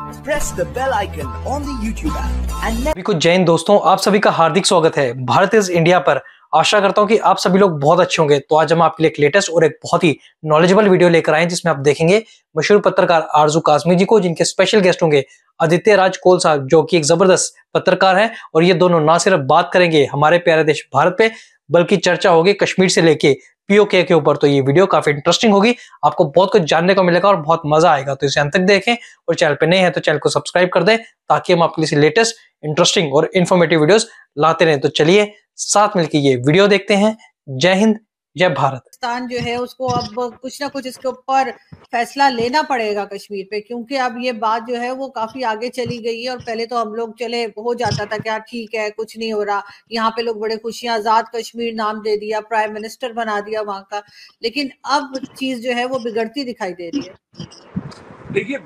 press the bell icon on the YouTube app and सभी को जय हिंद दोस्तों, आप सभी का हार्दिक स्वागत है भारत इज इंडिया पर। आशा करता हूं कि आप सभी लोग बहुत अच्छे होंगे। तो आज हम आपके लिए एक लेटेस्ट और एक बहुत ही नॉलेजेबल वीडियो लेकर आए हैं, जिसमें आप देखेंगे मशहूर पत्रकार आरजू कासमी जी को, जिनके स्पेशल गेस्ट होंगे आदित्य राज कोल साहब, जो कि एक जबरदस्त पत्रकार हैं। और ये दोनों ना सिर्फ बात करेंगे हमारे प्यारे देश भारत पे, बल्कि चर्चा होगी कश्मीर से लेके पीओके के ऊपर। तो ये वीडियो काफी इंटरेस्टिंग होगी, आपको बहुत कुछ जानने को मिलेगा और बहुत मजा आएगा। तो इसे अंत तक देखें और चैनल पे नए हैं तो चैनल को सब्सक्राइब कर दें, ताकि हम आपके लिए लेटेस्ट इंटरेस्टिंग और इन्फॉर्मेटिव वीडियोस लाते रहें। तो चलिए साथ मिलकर ये वीडियो देखते हैं। जय हिंद, जय भारत। पाकिस्तान जो है उसको अब कुछ ना कुछ इसके ऊपर फैसला लेना पड़ेगा कश्मीर पे, क्योंकि अब ये बात जो है वो काफी आगे चली गई है। और पहले तो हम लोग चले हो जाता था क्या ठीक है कुछ नहीं हो रहा, यहाँ पे लोग बड़े खुशियां आजाद कश्मीर नाम दे दिया, प्राइम मिनिस्टर बना दिया वहां का, लेकिन अब चीज जो है वो बिगड़ती दिखाई दे रही है। देखिए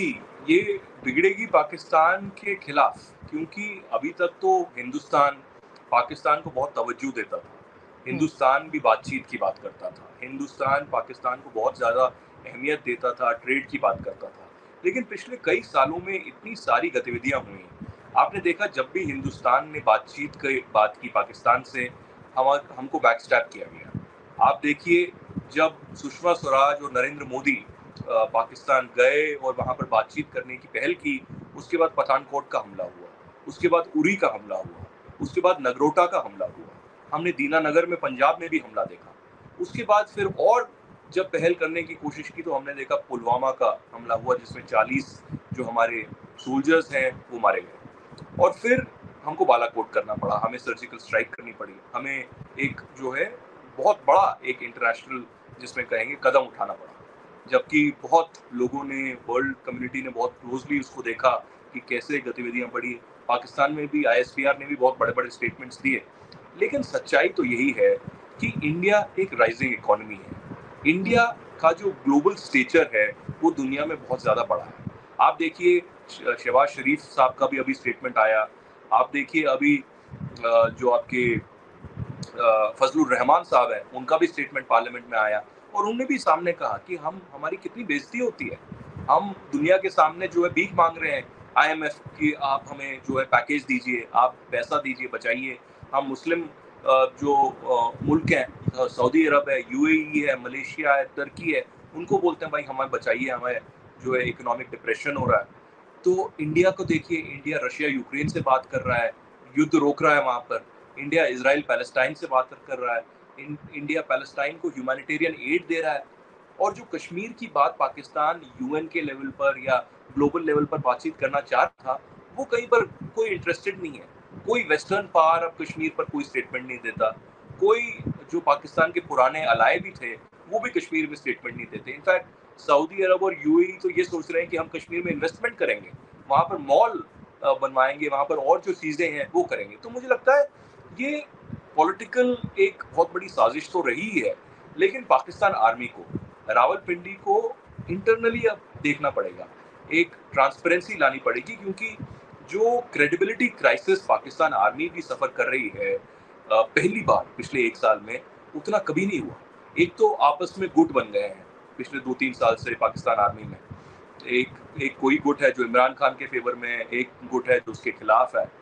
ये बिगड़ेगी पाकिस्तान के खिलाफ, क्योंकि अभी तक तो हिंदुस्तान पाकिस्तान को बहुत तवज्जो देता था, हिंदुस्तान भी बातचीत की बात करता था, हिंदुस्तान पाकिस्तान को बहुत ज़्यादा अहमियत देता था, ट्रेड की बात करता था। लेकिन पिछले कई सालों में इतनी सारी गतिविधियां हुई, आपने देखा जब भी हिंदुस्तान ने बात की पाकिस्तान से, हमको बैकस्टैप किया गया। आप देखिए जब सुषमा स्वराज और नरेंद्र मोदी पाकिस्तान गए और वहाँ पर बातचीत करने की पहल की, उसके बाद पठानकोट का हमला हुआ, उसके बाद उरी का हमला हुआ, उसके बाद नगरोटा का हमला हुआ, हमने दीनानगर में पंजाब में भी हमला देखा। उसके बाद फिर और जब पहल करने की कोशिश की तो हमने देखा पुलवामा का हमला हुआ, जिसमें 40 जो हमारे सोल्जर्स हैं वो मारे गए। और फिर हमको बालाकोट करना पड़ा, हमें सर्जिकल स्ट्राइक करनी पड़ी, हमें एक जो है बहुत बड़ा एक इंटरनेशनल जिसमें कहेंगे कदम उठाना पड़ा। जबकि बहुत लोगों ने, वर्ल्ड कम्युनिटी ने बहुत क्लोजली उसको देखा कि कैसे गतिविधियां बढ़ी। पाकिस्तान में भी ISPR ने भी बहुत बड़े बड़े स्टेटमेंट्स दिए। लेकिन सच्चाई तो यही है कि इंडिया एक राइजिंग इकोनॉमी है। इंडिया का जो ग्लोबल स्टेचर है वो दुनिया में बहुत ज़्यादा बड़ा है। आप देखिए शहबाज शरीफ साहब का भी अभी स्टेटमेंट आया, आप देखिए अभी जो आपके फजलुर रहमान साहब हैं उनका भी स्टेटमेंट पार्लियामेंट में आया, और उन्होंने भी सामने कहा कि हमारी कितनी बेइज्जती होती है, हम दुनिया के सामने जो है भीख मांग रहे हैं IMF की, आप हमें जो है पैकेज दीजिए, आप पैसा दीजिए, बचाइए। हम मुस्लिम जो मुल्क हैं, सऊदी अरब है, UAE है, मलेशिया है, तुर्की है, उनको बोलते हैं भाई हमें बचाइए, हमें जो है इकोनॉमिक डिप्रेशन हो रहा है। तो इंडिया को देखिए, इंडिया रशिया यूक्रेन से बात कर रहा है, युद्ध रोक रहा है वहाँ पर, इंडिया इजराइल पैलेस्टाइन से बात कर रहा है, इंडिया पैलेस्टाइन को ह्यूमैनिटेरियन एड दे रहा है। और जो कश्मीर की बात पाकिस्तान UN के लेवल पर या ग्लोबल लेवल पर बातचीत करना चाह रहा था, वो कहीं पर कोई इंटरेस्टेड नहीं है। कोई वेस्टर्न पावर अब कश्मीर पर कोई स्टेटमेंट नहीं देता, कोई जो पाकिस्तान के पुराने अलाय भी थे वो भी कश्मीर में स्टेटमेंट नहीं देते। इनफैक्ट सऊदी अरब और UAE तो ये सोच रहे हैं कि हम कश्मीर में इन्वेस्टमेंट करेंगे, वहाँ पर मॉल बनवाएंगे, वहाँ पर और जो चीज़ें हैं वो करेंगे। तो मुझे लगता है ये पॉलिटिकल एक बहुत बड़ी साजिश तो रही है, लेकिन पाकिस्तान आर्मी को, रावलपिंडी को इंटरनली अब देखना पड़ेगा, एक ट्रांसपेरेंसी लानी पड़ेगी, क्योंकि जो क्रेडिबिलिटी क्राइसिस पाकिस्तान आर्मी भी सफ़र कर रही है पहली बार पिछले 1 साल में, उतना कभी नहीं हुआ। एक तो आपस में गुट बन गए हैं पिछले 2-3 साल से पाकिस्तान आर्मी में, एक कोई गुट है जो इमरान खान के फेवर में है, एक गुट है जो उसके खिलाफ है।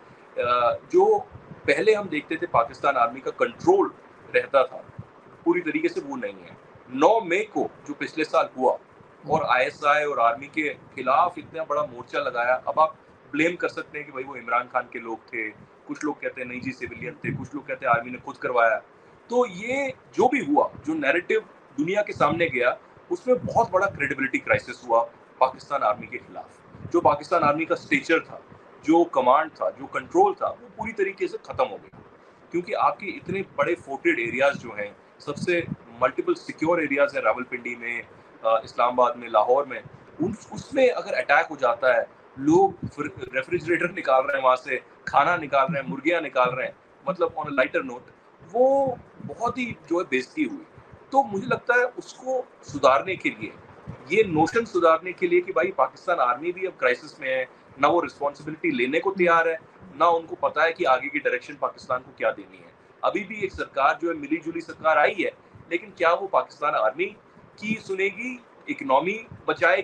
जो पहले हम देखते थे पाकिस्तान आर्मी का कंट्रोल रहता था, पूरी तरीके से वो नहीं है। 9 मई को जो पिछले साल हुआ और ISI और आर्मी के खिलाफ इतना बड़ा मोर्चा लगाया, अब आप ब्लेम कर सकते हैं कि भाई वो इमरान खान के लोग थे, कुछ लोग कहते हैं नहीं जी सिविलियन थे, कुछ लोग कहते हैं आर्मी ने खुद करवाया। तो ये जो भी हुआ, जो नैरेटिव दुनिया के सामने गया, उसमें बहुत बड़ा क्रेडिबिलिटी क्राइसिस हुआ पाकिस्तान आर्मी के खिलाफ। जो पाकिस्तान आर्मी का स्टेचर था, जो कमांड था, जो कंट्रोल था, वो पूरी तरीके से खत्म हो गया। क्योंकि आपके इतने बड़े फोर्टेड एरियाज जो हैं, सबसे मल्टीपल सिक्योर एरियाज हैं रावलपिंडी में, इस्लामाबाद में, लाहौर में, उसमें अगर अटैक हो जाता है, लोग रेफ्रिजरेटर निकाल रहे हैं, वहाँ से खाना निकाल रहे हैं, मुर्गियाँ निकाल रहे हैं, मतलब ऑन अ लाइटर नोट, वो बहुत ही जो है बेइज्जती हुई। तो मुझे लगता है उसको सुधारने के लिए, ये नोशन सुधारने के लिए कि भाई पाकिस्तान आर्मी भी अब क्राइसिस में है, ना वो रिस्पॉन्सिबिलिटी लेने को तैयार है, ना उनको पता है कि आगे की डायरेक्शन पाकिस्तान को क्या देनी है। अभी भी एक सरकार जो है मिली जुली सरकार आई है, लेकिन क्या वो पाकिस्तान आर्मी की सुनेगी, इकोनॉमी बचाएगी,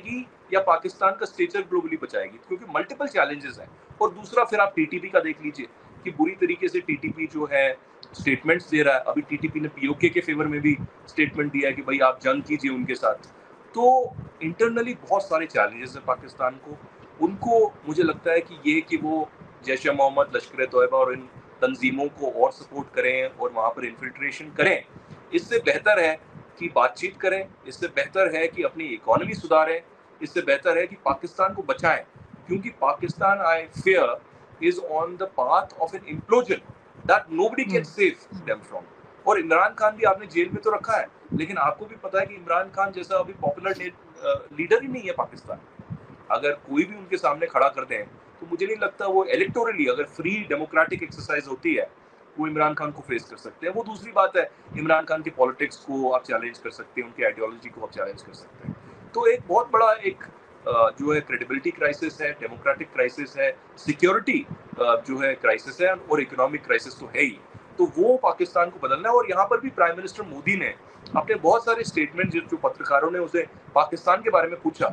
या पाकिस्तान का स्टेचर ग्लोबली बचाएगी, क्योंकि मल्टीपल चैलेंजेस हैं। और दूसरा फिर आप टीटीपी का देख लीजिए कि बुरी तरीके से टीटीपी जो है स्टेटमेंट्स दे रहा है। अभी टीटीपी ने पीओके के फेवर में भी स्टेटमेंट दिया है कि भाई आप जंग कीजिए उनके साथ। तो इंटरनली बहुत सारे चैलेंजेस हैं पाकिस्तान को। उनको मुझे लगता है कि ये कि वो जैश ए मोहम्मद, लश्कर ए तोयबा और इन तंजीमों को और सपोर्ट करें और वहाँ पर इन्फिल्ट्रेशन करें, इससे बेहतर है कि बातचीत करें, इससे बेहतर है कि अपनी इकोनॉमी सुधारें, इससे बेहतर है कि पाकिस्तान को बचाएं, क्योंकि Pakistan I fear is on the path of an implosion that nobody can save them from. और इमरान खान भी आपने जेल में तो रखा है, लेकिन आपको भी पता है कि इमरान खान जैसा अभी पॉपुलर लीडर ही नहीं है पाकिस्तान। अगर कोई भी उनके सामने खड़ा कर दें तो मुझे नहीं लगता वो इलेक्टोरली, अगर फ्री डेमोक्रेटिक एक्सरसाइज होती है, वो इमरान खान को फेस कर सकते हैं। वो दूसरी बात है, इमरान खान की पॉलिटिक्स को आप चैलेंज कर सकते हैं, उनकी आइडियोलॉजी को आप चैलेंज कर सकते हैं। तो एक बहुत बड़ा एक जो है क्रेडिबिलिटी क्राइसिस है, डेमोक्रेटिक क्राइसिस है, सिक्योरिटी जो है क्राइसिस है, और इकोनॉमिक क्राइसिस तो है ही। तो वो पाकिस्तान को बदलना है। और यहाँ पर भी प्राइम मिनिस्टर मोदी ने अपने बहुत सारे स्टेटमेंट, जो पत्रकारों ने उसे पाकिस्तान के बारे में पूछा,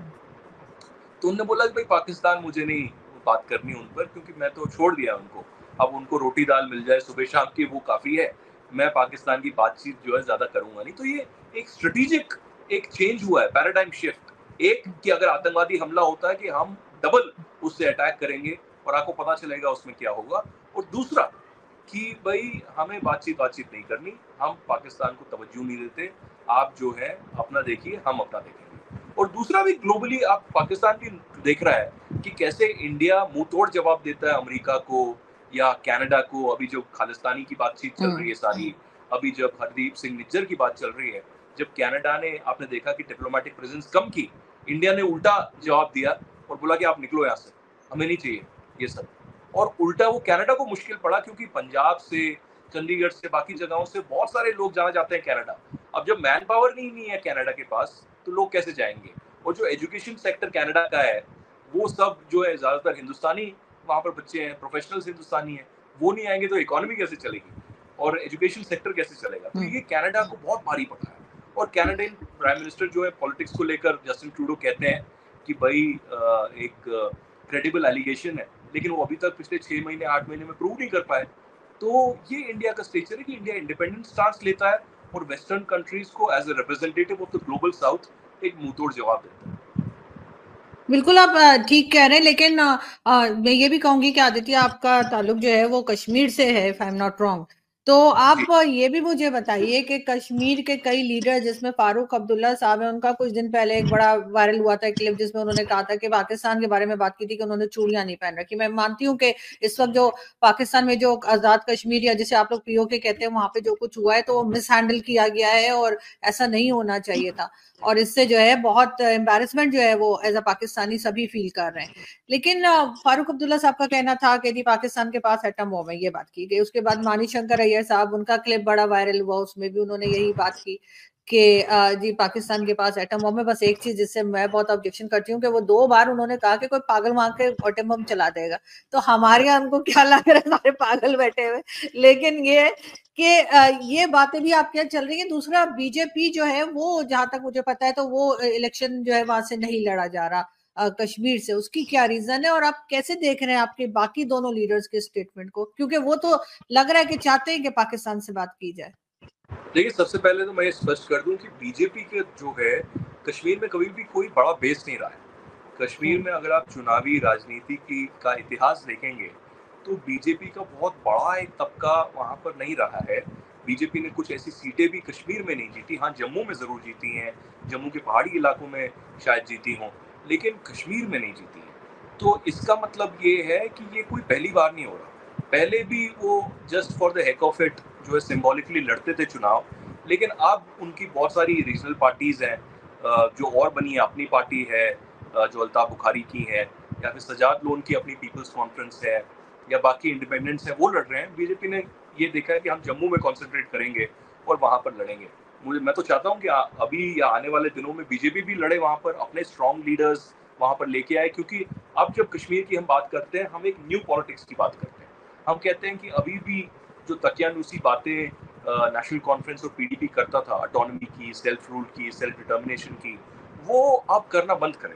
तो उन्होंने बोला कि भाई पाकिस्तान मुझे नहीं बात करनी उन पर, क्योंकि मैं तो छोड़ दिया उनको, अब उनको रोटी दाल मिल जाए सुबह शाम की वो काफ़ी है, मैं पाकिस्तान की बातचीत जो है ज़्यादा करूँगा नहीं। तो ये एक स्ट्रेटेजिक एक चेंज हुआ है, पैराडाइम शिफ्ट। एक कि अगर आतंकवादी हमला होता है कि हम डबल उससे अटैक करेंगे और आपको पता चलेगा उसमें क्या होगा। और दूसरा कि भाई हमें बातचीत नहीं करनी, हम पाकिस्तान को तवज्जो नहीं देते, आप जो है अपना देखिए, हम अपना देखेंगे। और दूसरा भी ग्लोबली आप पाकिस्तान भी देख रहा है कि कैसे इंडिया मुंह तोड़ जवाब देता है अमेरिका को या कनाडा को। अभी जो खालिस्तानी की बातचीत चल रही है सारी, अभी जब हरदीप सिंह निज्जर की बात चल रही है, जब कनाडा ने आपने देखा कि डिप्लोमेटिक प्रेजेंस कम की, इंडिया ने उल्टा जवाब दिया और बोला कि आप निकलो यहाँ से, हमें नहीं चाहिए ये सब। और उल्टा वो कनाडा को मुश्किल पड़ा, क्योंकि पंजाब से, चंडीगढ़ से, बाकी जगहों से बहुत सारे लोग जाना चाहते हैं कनाडा। अब जब मैन पावर नहीं है कनाडा के पास, तो लोग कैसे जाएंगे। और जो एजुकेशन सेक्टर कनाडा का है, वो सब जो है ज़्यादातर हिंदुस्तानी वहाँ पर बच्चे हैं, प्रोफेशनल्स हिंदुस्तानी हैं, वो नहीं आएंगे तो इकोनॉमी कैसे चलेगी और एजुकेशन सेक्टर कैसे चलेगा। तो ये कनाडा को बहुत भारी पड़ा है। और कैनेडियन प्राइम मिनिस्टर जो है पॉलिटिक्स को लेकर, जस्टिन ट्रूडो, कहते हैं कि भाई एक क्रेडिबल एलिगेशन है, लेकिन वो अभी तक पिछले 6 महीने 8 महीने में प्रूव नहीं कर पाए। तो ये इंडिया का स्टेचर है कि इंडिया इंडिपेंडेंट स्टांस लेता है और वेस्टर्न कंट्रीज को as a representative of the global south एक मुंहतोड़ जवाब देता है। बिल्कुल, आप ठीक कह रहे हैं, लेकिन मैं ये भी कहूंगी कि आदित्य, आपका ताल्लुक जो है वो कश्मीर से है, if I am not wrong. तो आप ये भी मुझे बताइए कि कश्मीर के कई लीडर, जिसमें फारूक अब्दुल्ला साहब है, उनका कुछ दिन पहले एक बड़ा वायरल हुआ था क्लिप, जिसमें उन्होंने कहा था कि पाकिस्तान के बारे में बात की थी कि उन्होंने चूड़ियां नहीं पहन रखी। मैं मानती हूँ कि इस वक्त जो पाकिस्तान में जो आजाद कश्मीर या जिसे आप लोग पीओके कहते हैं, वहां पे जो कुछ हुआ है तो वो मिस हैंडल किया गया है और ऐसा नहीं होना चाहिए था। और इससे जो है बहुत एम्बैरेसमेंट जो है वो एज अ पाकिस्तानी सभी फील कर रहे हैं। लेकिन फारूक अब्दुल्ला साहब का कहना था कि जी पाकिस्तान के पास एटम बम है, ये बात की गई। उसके बाद मानी शंकर अय्यर साहब, उनका क्लिप बड़ा वायरल हुआ, उसमें भी उन्होंने यही बात की कि जी पाकिस्तान के पास एटम बम है। बस एक चीज जिससे मैं बहुत ऑब्जेक्शन करती हूँ कि वो 2 बार उन्होंने कहा कि कोई पागल वहां के एटम बम चला देगा। तो हमारे यहाँ उनको क्या लग रहा है, सारे पागल बैठे हुए। लेकिन ये कि ये बातें भी आपके यहाँ चल रही है। दूसरा, बीजेपी जो है वो, जहां तक मुझे पता है, तो वो इलेक्शन जो है वहां से नहीं लड़ा जा रहा कश्मीर से। उसकी क्या रीजन है और आप कैसे देख रहे हैं आपके बाकी दोनों लीडर्स के स्टेटमेंट को, क्योंकि वो तो लग रहा है कि चाहते हैं कि पाकिस्तान से बात की जाए। देखिए, सबसे पहले तो मैं स्पष्ट कर दूं कि बीजेपी के जो है कश्मीर में कभी भी कोई बड़ा बेस नहीं रहा है। कश्मीर में अगर आप चुनावी राजनीति की का इतिहास देखेंगे तो बीजेपी का बहुत बड़ा एक तबका वहाँ पर नहीं रहा है। बीजेपी ने कुछ ऐसी सीटें भी कश्मीर में नहीं जीती, हाँ जम्मू में ज़रूर जीती हैं, जम्मू के पहाड़ी इलाकों में शायद जीती हों, लेकिन कश्मीर में नहीं जीती हैं। तो इसका मतलब ये है कि ये कोई पहली बार नहीं हो रहा। पहले भी वो just for the heck of it जो है सिम्बॉलिकली लड़ते थे चुनाव, लेकिन अब उनकी बहुत सारी रीजनल पार्टीज़ हैं जो और बनी है। अपनी पार्टी है जो अल्ताफ बुखारी की है, या फिर सजाद लोन की अपनी पीपल्स कॉन्फ्रेंस है, या बाकी इंडिपेंडेंट्स हैं, वो लड़ रहे हैं। बीजेपी ने ये देखा है कि हम जम्मू में कॉन्सेंट्रेट करेंगे और वहाँ पर लड़ेंगे। मैं तो चाहता हूँ कि अभी या आने वाले दिनों में बीजेपी भी लड़े वहाँ पर, अपने स्ट्रॉन्ग लीडर्स वहाँ पर लेके आए, क्योंकि अब जब कश्मीर की हम बात करते हैं, हम एक न्यू पॉलिटिक्स की बात करते हैं। हम कहते हैं कि अभी भी जो तकियानुसी बातें नेशनल कॉन्फ्रेंस और पीडीपी करता था, ऑटोनॉमी की, सेल्फ रूल की, सेल्फ डिटर्मिनेशन की, वो आप करना बंद करें।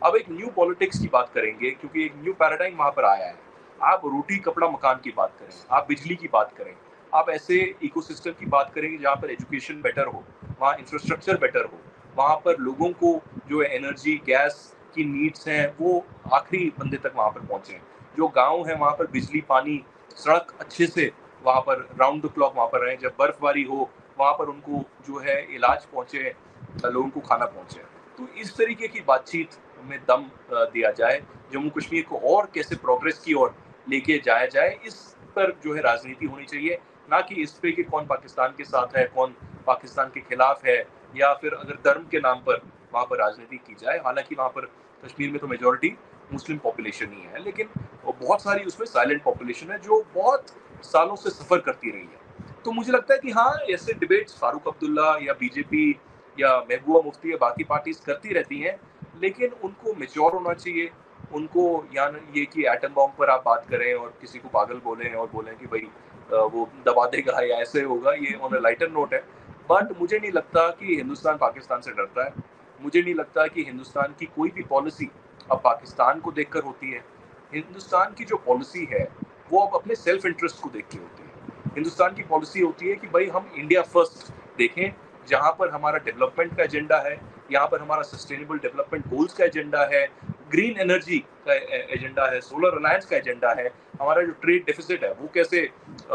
अब एक न्यू पॉलिटिक्स की बात करेंगे क्योंकि एक न्यू पैराडाइम वहां पर आया है। आप रोटी कपड़ा मकान की बात करें, आप बिजली की बात करें, आप ऐसे इकोसिस्टम की बात करेंगे जहाँ पर एजुकेशन बेटर हो, वहाँ इंफ्रास्ट्रक्चर बेटर हो, वहाँ पर लोगों को जो एनर्जी गैस की नीड्स हैं वो आखिरी बंदे तक वहाँ पर पहुँचे। जो गाँव है वहाँ पर बिजली पानी सड़क अच्छे से वहाँ पर राउंड द क्लॉक वहाँ पर रहें, जब बर्फबारी हो वहाँ पर उनको जो है इलाज पहुँचे, लोगों को खाना पहुँचे। तो इस तरीके की बातचीत में दम दिया जाए, जम्मू कश्मीर को और कैसे प्रोग्रेस की ओर लेके जाया जाए, इस पर जो है राजनीति होनी चाहिए, ना कि इस पे कि कौन पाकिस्तान के साथ है, कौन पाकिस्तान के खिलाफ है, या फिर अगर धर्म के नाम पर वहाँ पर राजनीति की जाए। हालांकि वहाँ पर कश्मीर में तो मेजॉरिटी मुस्लिम पॉपुलेशन ही है, लेकिन बहुत सारी उसमें साइलेंट पॉपुलेशन है जो बहुत सालों से सफर करती रही है। तो मुझे लगता है कि हाँ, ऐसे डिबेट्स फारूक अब्दुल्ला या बीजेपी या महबूबा मुफ्ती या बाकी पार्टीज करती रहती हैं, लेकिन उनको मेच्योर होना चाहिए। उनको ये कि एटम बॉम्ब पर आप बात करें और किसी को पागल बोलें और बोलें कि भाई वो दबा देगा या ऐसे होगा, ये ऑन अ लाइटर नोट है। बट मुझे नहीं लगता कि हिंदुस्तान पाकिस्तान से डरता है। मुझे नहीं लगता कि हिंदुस्तान की कोई भी पॉलिसी अब पाकिस्तान को देखकर होती है। हिंदुस्तान की जो पॉलिसी है वो अब अपने सेल्फ इंटरेस्ट को देख के होती है। हिंदुस्तान की पॉलिसी होती है कि भाई हम इंडिया फर्स्ट देखें, जहाँ पर हमारा डेवलपमेंट का एजेंडा है, यहाँ पर हमारा सस्टेनेबल डेवलपमेंट गोल्स का एजेंडा है, ग्रीन एनर्जी का एजेंडा है, सोलर अलायंस का एजेंडा है, हमारा जो ट्रेड डेफिसिट है वो कैसे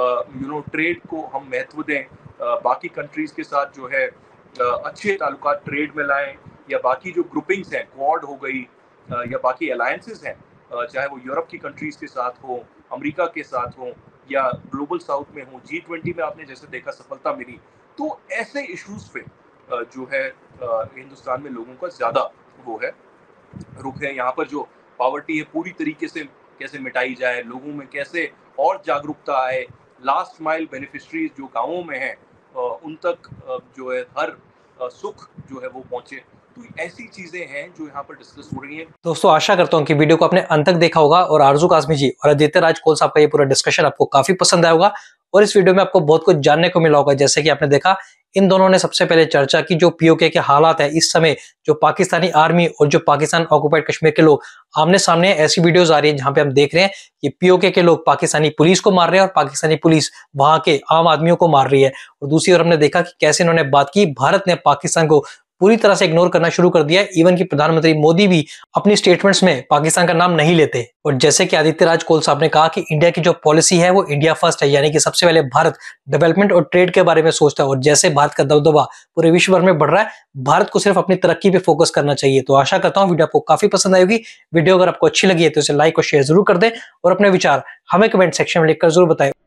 ट्रेड को हम महत्व दें, बाकी कंट्रीज के साथ जो है अच्छे ताल्लुकात ट्रेड में लाएं, या बाकी जो ग्रुपिंग्स हैं, क्वाड हो गई या बाकी अलायंसेस हैं, चाहे वो यूरोप की कंट्रीज के साथ हो, अमेरिका के साथ हो या ग्लोबल साउथ में हो, G20 में आपने जैसे देखा सफलता मिली। तो ऐसे इश्यूज पे जो है हिंदुस्तान में लोगों का ज्यादा वो है रुख है। यहाँ पर जो पॉवर्टी है पूरी तरीके से कैसे मिटाई जाए, लोगों में कैसे और जागरूकता आए, लास्ट माइल बेनिफिशरीज जो गाँवों में हैं उन तक जो है हर सुख जो है वो पहुंचे। तो ऐसी चीजें हैं जो यहाँ पर डिस्कस हो रही हैं। दोस्तों, आशा करता हूँ कि वीडियो को आपने अंत तक देखा होगा और आरजू काज़मी जी और आदित्य राज कोल साहब का ये पूरा डिस्कशन आपको काफी पसंद आया होगा और इस वीडियो में आपको बहुत कुछ जानने को मिला होगा। जैसे कि आपने देखा, इन दोनों ने सबसे पहले चर्चा की जो पीओके के हालात है इस समय, जो पाकिस्तानी आर्मी और जो पाकिस्तान ऑक्युपाइड कश्मीर के लोग आमने सामने ऐसी वीडियोस आ रही है जहां पे हम देख रहे हैं कि पीओके के लोग पाकिस्तानी पुलिस को मार रहे हैं और पाकिस्तानी पुलिस वहां के आम आदमियों को मार रही है। और दूसरी ओर हमने देखा कि कैसे इन्होंने बात की, भारत ने पाकिस्तान को पूरी तरह से इग्नोर करना शुरू कर दिया है। इवन कि प्रधानमंत्री मोदी भी अपनी स्टेटमेंट्स में पाकिस्तान का नाम नहीं लेते। और जैसे कि आदित्य राज कोल साहब ने कहा कि इंडिया की जो पॉलिसी है वो इंडिया फर्स्ट है, यानी कि सबसे पहले भारत डेवलपमेंट और ट्रेड के बारे में सोचता है। और जैसे भारत का दबदबा पूरे विश्व भर में बढ़ रहा है, भारत को सिर्फ अपनी तरक्की पे फोकस करना चाहिए। तो आशा करता हूँ वीडियो आपको काफी पसंद आई होगी। वीडियो अगर आपको अच्छी लगी है तो इसे लाइक और शेयर जरूर कर दें और अपने विचार हमें कमेंट सेक्शन में लिखकर जरूर बताएं।